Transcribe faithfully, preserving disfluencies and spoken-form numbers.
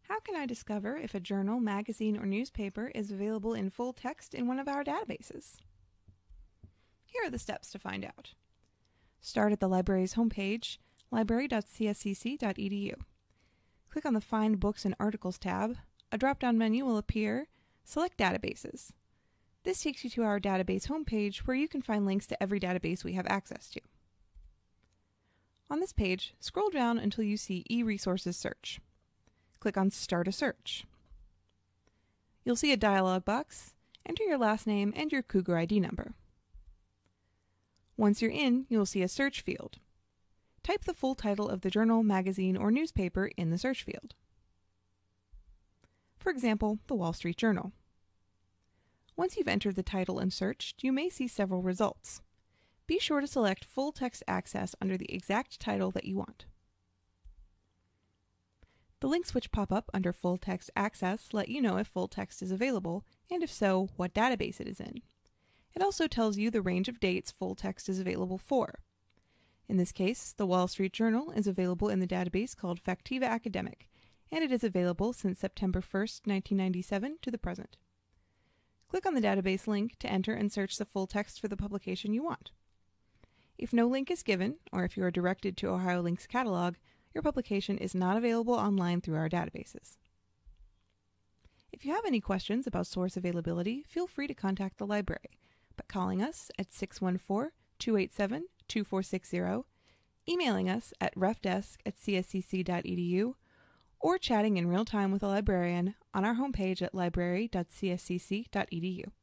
How can I discover if a journal, magazine, or newspaper is available in full text in one of our databases? Here are the steps to find out. Start at the library's homepage, library dot c s c c dot e d u. Click on the Find Books and Articles tab. A drop-down menu will appear. Select Databases. This takes you to our database homepage where you can find links to every database we have access to. On this page, scroll down until you see eResources Search. Click on Start a Search. You'll see a dialog box. Enter your last name and your Cougar I D number. Once you're in, you'll see a search field. Type the full title of the journal, magazine, or newspaper in the search field. For example, the Wall Street Journal. Once you've entered the title and searched, you may see several results. Be sure to select Full Text Access under the exact title that you want. The links which pop up under Full Text Access let you know if full text is available, and if so, what database it is in. It also tells you the range of dates full text is available for. In this case, the Wall Street Journal is available in the database called Factiva Academic, and it is available since September first, nineteen ninety-seven to the present. Click on the database link to enter and search the full text for the publication you want. If no link is given, or if you are directed to Ohio Link's catalog, your publication is not available online through our databases. If you have any questions about source availability, feel free to contact the library by calling us at six one four, two eight seven, two four six zero, emailing us at refdesk at c s c c dot e d u, or chatting in real time with a librarian on our homepage at library dot c s c c dot e d u.